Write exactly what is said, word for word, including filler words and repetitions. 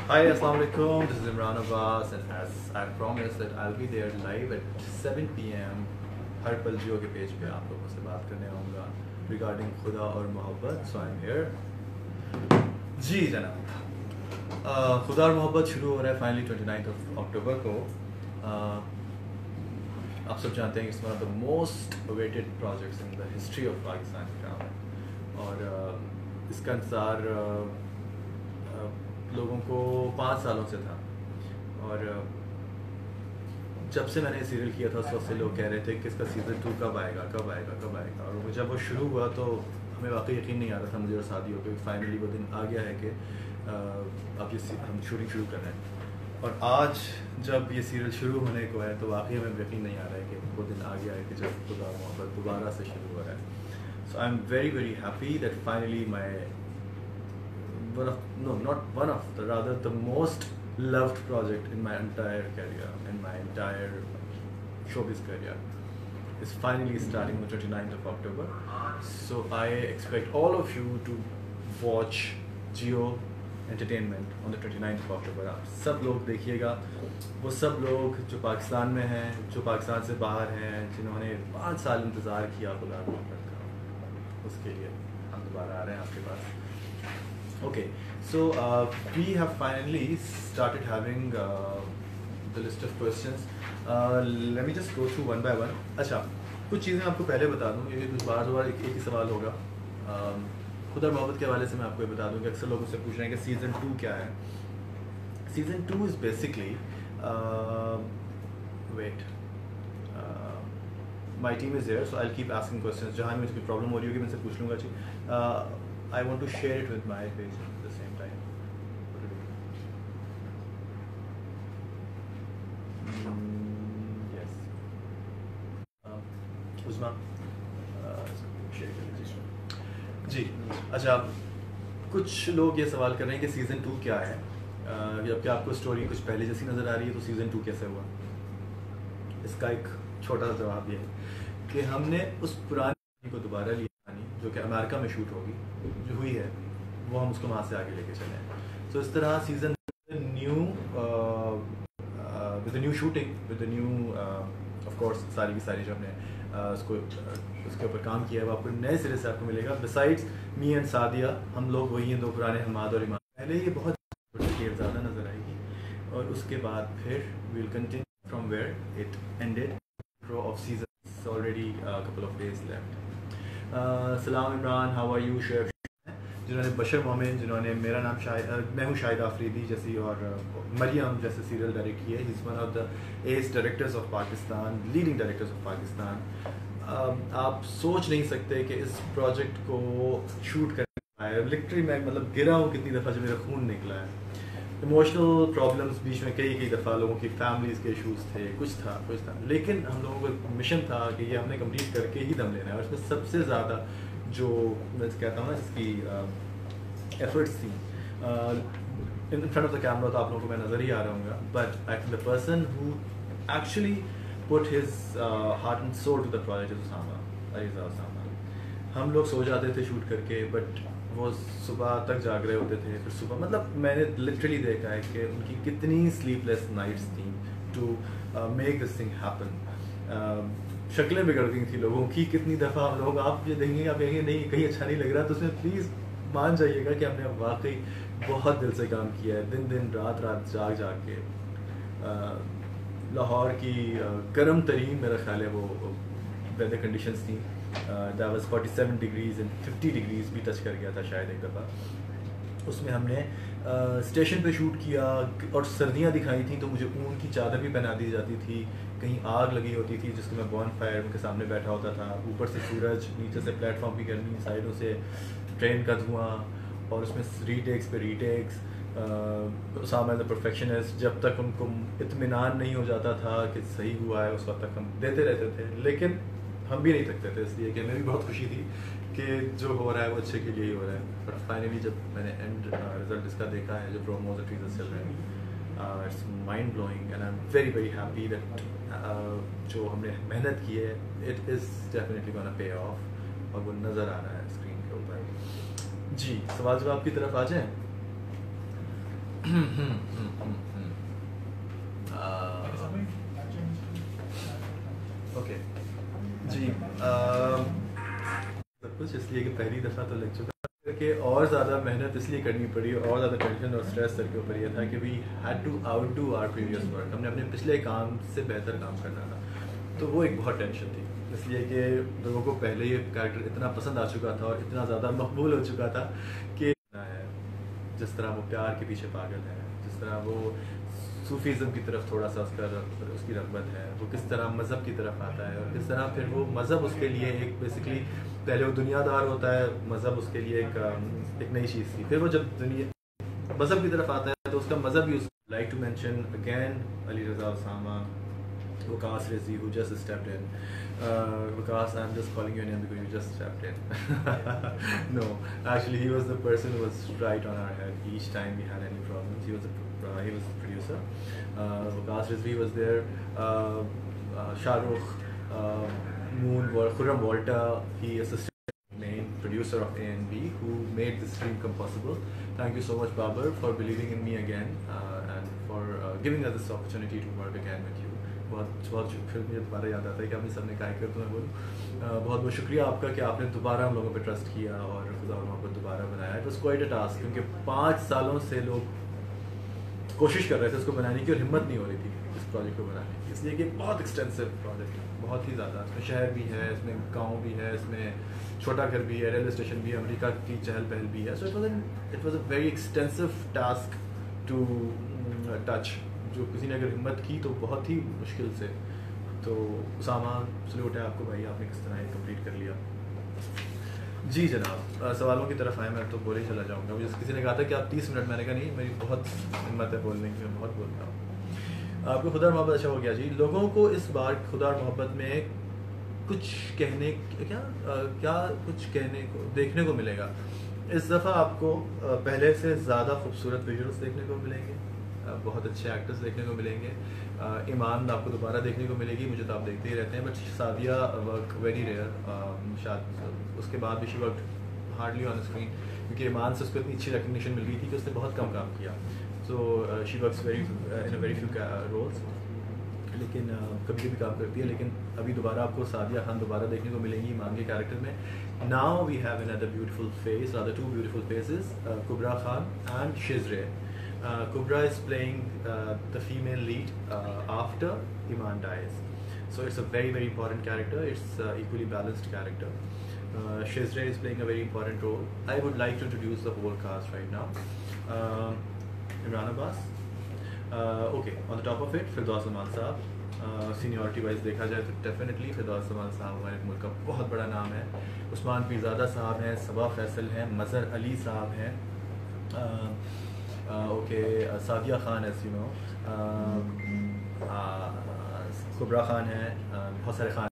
Hi, Assalamu alaikum. This is Imran Abbas, and as I promised that I'll be there live at seven p m हर पल जियो के page पे आप लोगों से बात करने आऊँगा regarding खुदा और मोहब्बत. So I'm here. जी जनाब, uh, खुदा और मोहब्बत शुरू हो रहा है finally twenty ninth of October को. uh, आप सब जानते हैं कि it's one of the most awaited projects in the history of Pakistan का काम है, और uh, इसका इंतज़ार uh, लोगों को पाँच सालों से था. और जब से मैंने सीरियल किया था उस वक्त से लोग कह रहे थे कि इसका सीज़न टू कब आएगा कब आएगा कब आएगा और जब वो शुरू हुआ तो हमें वाकई यकीन नहीं आ रहा था, मुझे और सादियों पे. फाइनली वो दिन आ गया है कि अब ये हम शूटिंग शुरू कर रहे हैं. और आज जब ये सीरियल शुरू होने को है तो वाकई हमें यकीन नहीं आ रहा है कि वो दिन आ गया है कि जब खुदा मोहब्बत दोबारा से शुरू हो रहा है. So I am very very happy that finally my one of no not one of the rather the most loved project in my entire career, in my entire showbiz career, is finally starting on the twenty-ninth of October. So I expect all of you to watch Jio Entertainment on the twenty-ninth of October. आप सब लोग देखिएगा, वो सब लोग जो पाकिस्तान में हैं, जो पाकिस्तान से बाहर हैं, जिन्होंने पाँच साल इंतज़ार किया खुदा मोहब्बत का, उसके लिए हम दोबारा आ रहे हैं आपके पास. Okay, so uh, we have finally started having uh, the list of questions. Uh, let me just go through one by one. अच्छा, कुछ चीज़ें आपको पहले बता दूँ, ये कुछ बार बार एक, एक ही सवाल होगा. uh, खुदा और मोहब्बत के हवाले से मैं आपको ये बता दूँ कि अक्सर लोग मुझसे पूछ रहे हैं कि सीज़न टू क्या है. Season two is basically wait my team is there, so I will keep asking questions. जहाँ मुझे कोई प्रॉब्लम हो रही होगी मैं से पूछ लूँगा जी. uh, I want to share it with my page at the same time. Mm, yes. Um, Uzma, uh, share कर लीजिए. जी, अच्छा, कुछ लोग ये सवाल कर रहे हैं कि सीज़न टू क्या है. uh, जबकि आपको स्टोरी कुछ पहले जैसी नज़र आ रही है, तो सीज़न टू कैसे हुआ? इसका एक छोटा सा जवाब ये है कि हमने उस पुरानी को दोबारा लिया जो कि अमेरिका में शूट होगी, जो हुई है, वो हम उसको वहाँ से आगे लेके चले हैं. तो इस तरह season new with new shooting with new of course सारी की सारी जो हमने uh, उसको uh, उसके ऊपर काम किया है वो आपको नए सिरे से आपको मिलेगा. बिसाइड्स मी एंड सादिया, हम लोग वही हैं, दो पुराने हमाद और ईमान. पहले ये बहुत देर ज़्यादा नज़र आएगी और उसके बाद फिर we will continue from where it ended. Row of season already couple of days left. सलाम Imran, how are you? Chef जिन्होंने बशर मोमिन, जिन्होंने मेरा नाम शाहिद, मैं हूँ शाहिद आफरीदी जैसी, और मरियम जैसे सीरियल डायरेक्ट किए. He is one of the ace directors of Pakistan, leading directors of Pakistan. आप सोच नहीं सकते कि इस प्रोजेक्ट को शूट करने पाए. लिटरली मैं मतलब गिरा हूँ कितनी दफ़ा जब मेरा खून निकला है. इमोशनल प्रॉब्लम्स बीच में कई कई दफ़ा, लोगों की फैमिलीज़ के इशूज़ थे, कुछ था कुछ था लेकिन हम लोगों को मिशन था कि ये हमने कंप्लीट करके ही दम लेना है. और इसमें सबसे ज़्यादा जो मैं कहता हूँ ना जिसकी एफर्ट्स थी in front of the camera, तो आप लोगों को मैं नज़र ही आ रहा हूँ, but I think the person who actually put his heart and soul to the project is Usama, Areeza Usama. हम लोग सो जाते थे शूट करके, बट वो सुबह तक जाग रहे होते थे. फिर सुबह मतलब मैंने लिटरली देखा है कि उनकी कितनी स्लीपलेस नाइट्स थी to make this thing happen. शक्लें बिगड़ गई थी लोगों की कितनी दफ़ा. हम लोग आप ये देखेंगे, आप कहेंगे नहीं कहीं अच्छा नहीं लग रहा, तो उसमें प्लीज़ मान जाइएगा कि हमने वाकई बहुत दिल से काम किया है, दिन दिन रात रात जाग जाग के. लाहौर की गर्म तरीन मेरा ख्याल है वो वेदर कंडीशंस थी. That was forty seven degrees and fifty degrees भी टच कर गया था शायद एक दफ़ा. उसमें हमने स्टेशन uh, पे शूट किया और सर्दियाँ दिखाई थी, तो मुझे ऊन की चादर भी पहना दी जाती थी. कहीं आग लगी होती थी जिसको मैं बॉन फायर उनके सामने बैठा होता था. ऊपर से सूरज, नीचे से प्लेटफॉर्म की गर्मी, साइडों से ट्रेन का धुआं, और उसमें रीटेक्स पे रीटेक्स. उसामा द परफेक्शनिस्ट, जब तक उनको इत्मीनान नहीं हो जाता था कि सही हुआ है, उस वक्त तक हम देते रहते थे. लेकिन हम भी नहीं थकते थे, इसलिए कि हमें भी बहुत खुशी थी कि जो हो रहा है वो अच्छे के लिए ही हो रहा है. बट फाइनली जब मैंने एंड रिजल्ट इसका देखा है, जो प्रोमोज और टीजर चल रहे हैं, it's mind blowing and I am very very happy that जो हमने मेहनत की है it is definitely gonna pay off, और वो नज़र आ रहा है स्क्रीन के ऊपर. जी, सवाल जवाब की तरफ आ जाएं. اوکے جی، سب کچھ اس لیے کہ پہلی دفعہ تو لگ چکا کہ اور زیادہ محنت اس لیے کرنی پڑی اور زیادہ ٹینشن اور اسٹریس سر کے اوپر یہ تھا کہ we had to outdo our previous work. ہم نے اپنے پچھلے کام سے بہتر کام کرنا تھا، تو وہ ایک بہت ٹینشن تھی، اس لیے کہ لوگوں کو پہلے یہ کریکٹر اتنا پسند آ چکا تھا اور اتنا زیادہ مقبول ہو چکا تھا کہ جس طرح وہ پیار کے پیچھے پاگل ہے، جس طرح وہ صوفیزم کی طرف تھوڑا سا اس کا اس کی رغبت ہے، وہ کس طرح مذہب کی طرف آتا ہے اور کس طرح پھر وہ مذہب اس کے لیے ایک بیسکلی پہلے وہ دنیا دار ہوتا ہے، مذہب اس کے لیے ایک ایک نئی چیز تھی، پھر وہ جب دنیا مذہب کی طرف آتا ہے تو اس کا مذہب بھی. Like to mention again Ali Raza Usama, Vikas Rizvi, who just stepped in. Uh, Vikas, I'm just calling your name because you just stepped in. No, actually, he was the person who was right on our head each time we had any problems. He was the uh, he was the producer. Uh, Vikas Rizvi was there. Uh, uh, Shah Rukh, uh, Moon, Khuda, Walter. He assisted main producer of A and B, who made this dream come possible. Thank you so much, Babar, for believing in me again uh, and for uh, giving us this opportunity to work again with you. بہت بہت پھر مجھے دوبارہ یاد آتا ہے کہ آپ نے سب نے کہا کر تو میں بولوں بہت بہت شکریہ آپ کا کہ آپ نے دوبارہ ہم لوگوں پہ ٹرسٹ کیا اور خدا اور محبت دوبارہ بنایا. It was quite a task, کیونکہ پانچ سالوں سے لوگ کوشش کر رہے تھے اس کو بنانے کی اور ہمت نہیں ہو رہی تھی اس پروجیکٹ کو بنانے کی, اس لیے کہ بہت ایکسٹینسو پروجیکٹ ہے, بہت ہی زیادہ. اس میں شہر بھی ہے, اس میں گاؤں بھی ہے, اس میں چھوٹا گھر بھی ہے, ریلوے اسٹیشن بھی ہے, امریکہ کی چہل پہل بھی ہے. So it was it was a very extensive task to touch, جو کسی نے اگر ہمت کی تو بہت ہی مشکل سے. تو اسامہ سلوٹ ہے آپ کو بھائی, آپ نے کس طرح یہ کمپلیٹ کر لیا. جی جناب, سوالوں کی طرف آئے, میں تو بولے ہی چلا جاؤں گا. مجھے کسی نے کہا تھا کہ آپ تیس منٹ, میں نے کہا نہیں, میری بہت ہمت ہے بولنے کی, میں بہت بولتا ہوں. آپ کو خدا اور محبت اچھا ہو گیا جی. لوگوں کو اس بار خدا اور محبت میں کچھ کہنے کیا کیا کچھ کہنے کو دیکھنے کو ملے گا. اس دفعہ آپ کو پہلے سے زیادہ خوبصورت ویژولس دیکھنے کو ملیں گے, بہت اچھے ایکٹرز دیکھنے کو ملیں گے. ایمان آپ کو دوبارہ دیکھنے کو ملے گی, مجھے تو آپ دیکھتے ہی رہتے ہیں, but Sadia work very rare. شاید اس کے بعد بھی she work hardly on screen, کیونکہ ایمان سے اس کو اتنی اچھی ریکگنیشن مل گئی تھی کہ اس نے بہت کم کام کیا. So she works very in a very few roles, لیکن کبھی کبھی کام کرتی ہے. لیکن ابھی دوبارہ آپ کو سادیہ خان دوبارہ دیکھنے کو ملیں گی ایمان کے کیریکٹر میں. Now we have another beautiful face, rather two beautiful faces, uh, Kubra Khan and Shizre. Uh, Kubra is playing uh, the female lead uh, after Iman dies. So it's a very very important character. It's uh, equally balanced character. Uh, Shizre is playing a very important role. I would like to introduce the whole cast right now. Uh, Imran Abbas. Uh, okay, on the top of it, Firdaus Zaman Saab. Seniority wise دیکھا جائے تو definitely Firdous زمان صاحب ہمارے ملک کا بہت بڑا نام ہے. عثمان پیرزادہ صاحب ہیں, صبا فیصل ہیں, مظہر علی صاحب ہیں, okay Sadia Khan as you know, Kubra Khan ہیں, بہت سارے خان